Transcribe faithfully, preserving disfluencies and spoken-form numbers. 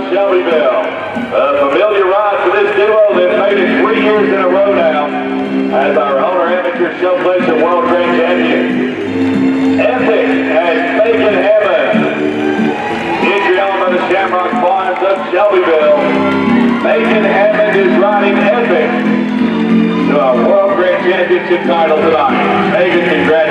Shelbyville. A familiar ride for this duo. They've made it three years in a row now as our owner amateur showplace and world grand champion. Epic and Bacon Heaven. Entry element of Shamrock Farms of Shelbyville. Bacon Heaven is riding Epic to our world grand championship title tonight. Bacon, congratulations.